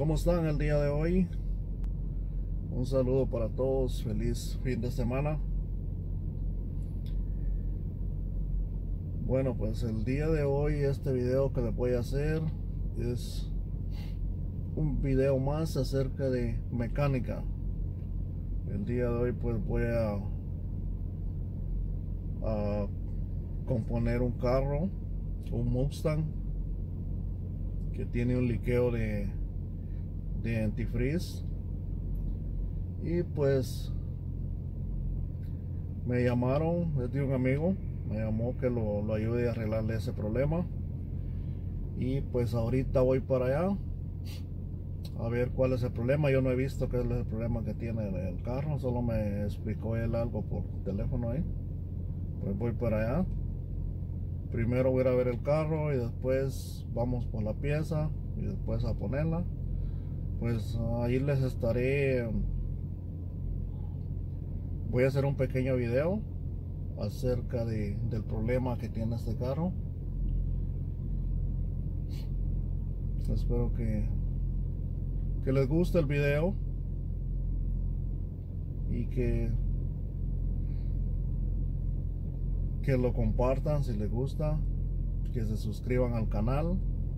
¿Cómo están el día de hoy? Un saludo para todos, feliz fin de semana. Bueno, pues el día de hoy este video que les voy a hacer es un video más acerca de mecánica. El día de hoy pues voy a componer un carro, un Mustang, que tiene un liqueo de antifreeze. Y pues me llamaron, es de un amigo, me llamó que lo ayude a arreglarle ese problema. Y pues ahorita voy para allá a ver cuál es el problema. Yo no he visto qué es el problema que tiene el carro, solo me explicó él algo por teléfono ahí. Pues voy para allá. Primero voy a ir a ver el carro y después vamos por la pieza y después a ponerla. Pues ahí les estaré. Voy a hacer un pequeño video acerca del problema que tiene este carro. Espero que les guste el video y que lo compartan si les gusta, que se suscriban al canal.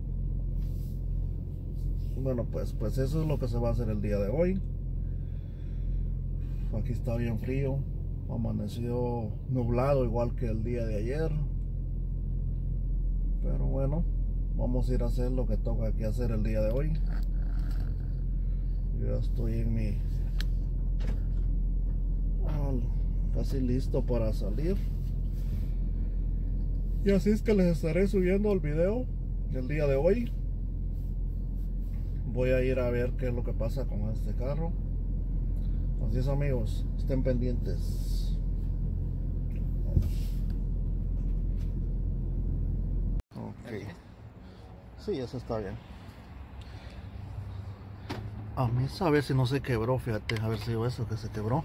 Bueno, pues eso es lo que se va a hacer el día de hoy. Aquí está bien frío, amaneció nublado igual que el día de ayer, pero bueno, vamos a ir a hacer lo que toca que hacer el día de hoy. Yo ya estoy en mi casi listo para salir, y así es que les estaré subiendo el video del día de hoy. Voy a ir a ver qué es lo que pasa con este carro. Así es, amigos, estén pendientes. Ok. Sí, eso está bien. A mí a ver si no se quebró, fíjate, a ver si eso que se quebró.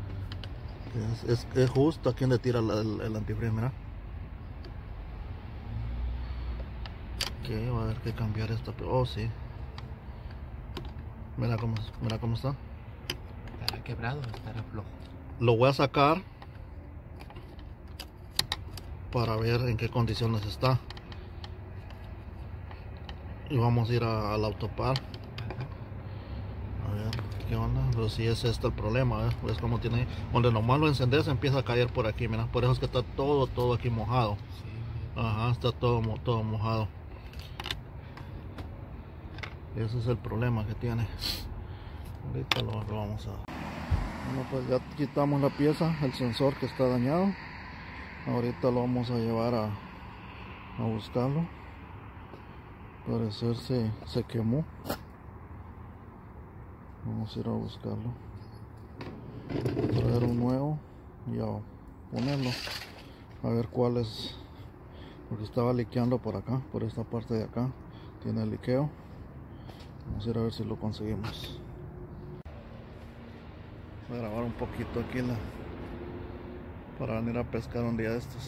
Es justo aquí donde tira el antifreeze, mira. Ok, va a haber que cambiar esto. Oh, sí. Mira cómo está. ¿Estará quebrado o estará flojo? Lo voy a sacar para ver en qué condiciones está. Y vamos a ir al autopar a ver qué onda. Pero si es este el problema, pues como tiene, donde nomás lo encendes empieza a caer por aquí, mira. Por eso es que está todo aquí mojado. Sí. Ajá, está todo mojado. Ese es el problema que tiene. Ahorita lo vamos a... Bueno, pues ya quitamos la pieza, el sensor que está dañado. Ahorita lo vamos a llevar a buscarlo. Al parecer se quemó. Vamos a ir a buscarlo, traer un nuevo y a ponerlo, a ver cuál es, porque estaba liqueando por acá, por esta parte de acá tiene liqueo. Vamos a ir a ver si lo conseguimos. Voy a grabar un poquito aquí para venir a pescar un día de estos.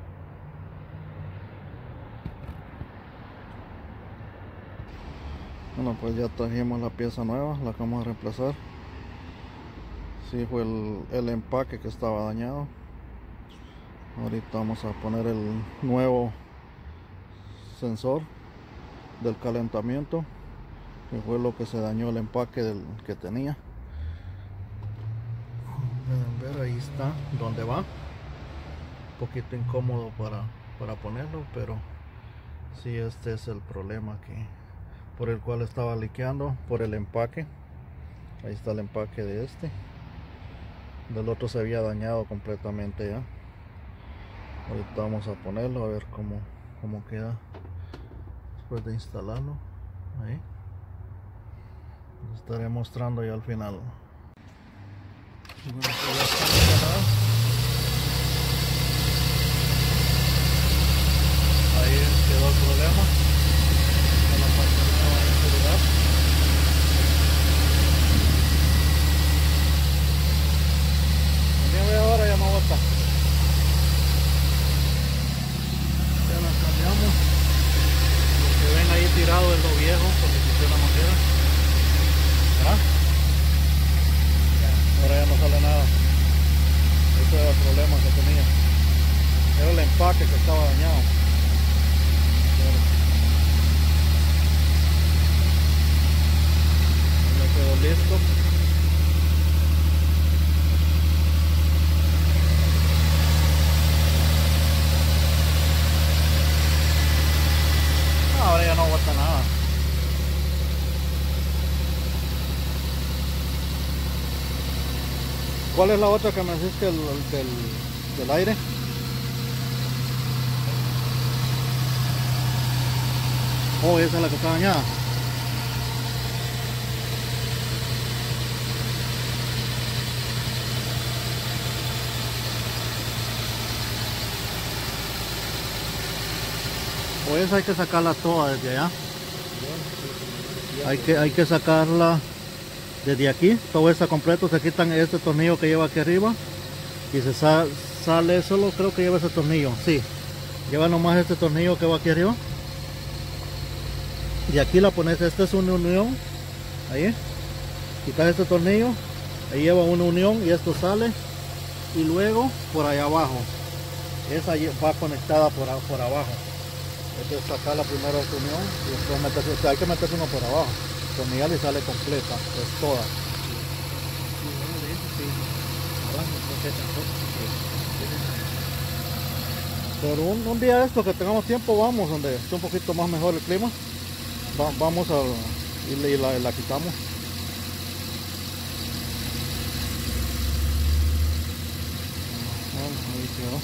Bueno, pues ya trajimos la pieza nueva, la que vamos a reemplazar. Sí, fue el empaque que estaba dañado. Ahorita vamos a poner el nuevo sensor del calentamiento, que fue lo que se dañó, el empaque que tenía. Pueden ver, ahí está donde va. Un poquito incómodo para ponerlo, pero sí, este es el problema por el cual estaba liqueando, por el empaque. Ahí está el empaque de este. Del otro se había dañado completamente ya. Ahorita vamos a ponerlo a ver cómo queda después de instalarlo. Ahí lo estaré mostrando ya al final. Bueno, pues ya está instalado. Ahí quedó el problema con la parte de seguridad. Media hora ya no bota. Ya la cambiamos. Lo que ven ahí tirado es lo viejo, porque funciona madera. era el problema que tenía. Era el empaque que estaba dañado. Ya quedó listo. Ahora ya no aguanta nada. ¿Cuál es la otra que me decís que del aire? Oh, esa es la que está dañada. O esa hay que sacarla toda desde allá. Hay que sacarla desde aquí, todo está completo. Se quitan este tornillo que lleva aquí arriba y se sale, solo creo que lleva ese tornillo. Sí, lleva nomás este tornillo que va aquí arriba. Y aquí la pones, esta es una unión. Ahí, quitas este tornillo, ahí lleva una unión y esto sale. Y luego por allá abajo, esa va conectada por abajo. Hay que sacarla primero esta unión y después meterse, o sea, hay que meterse uno por abajo, tornillar y sale completa, es toda. Pero un día esto que tengamos tiempo vamos donde esté un poquito más mejor el clima, vamos y la quitamos. Ahí quedó.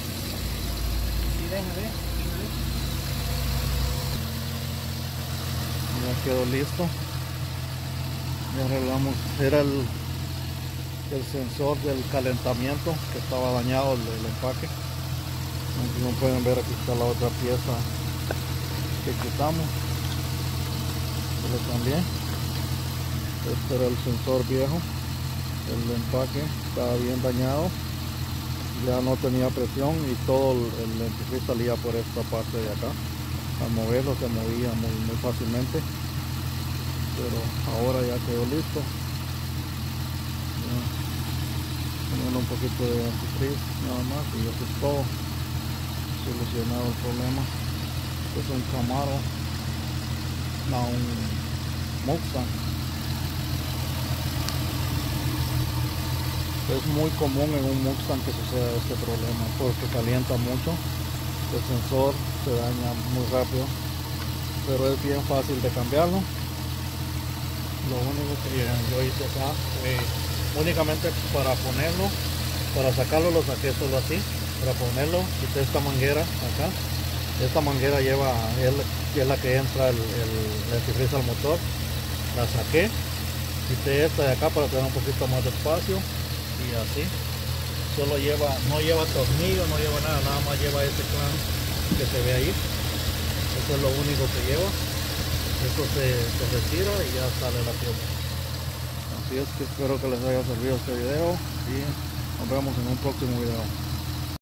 Ya quedó listo. Ya arreglamos, era el sensor del calentamiento que estaba dañado, el empaque. Como pueden ver, aquí está la otra pieza que quitamos. Pero también este era el sensor viejo, el empaque estaba bien dañado, ya no tenía presión y todo el antifreeze salía por esta parte de acá. Al moverlo se movía muy fácilmente, pero ahora ya quedó listo. Poniendo un poquito de antifreeze nada más y eso es todo. Solucionado el problema. Es un Camaro, no, un Mustang. Es muy común en un Mustang que suceda este problema porque calienta mucho, el sensor se daña muy rápido, pero es bien fácil de cambiarlo. Lo único que yo hice acá fue únicamente para ponerlo, para sacarlo lo saqué solo así. Para ponerlo quité esta manguera acá. Esta manguera lleva, es la que entra el antifreeze al motor. La saqué, quité esta de acá para tener un poquito más de espacio y así. Solo lleva, no lleva tornillo, no lleva nada, nada más lleva este clamp que se ve ahí. Eso es lo único que lleva. Esto se retira y ya sale la pieza. Así es que espero que les haya servido este video y nos vemos en un próximo video.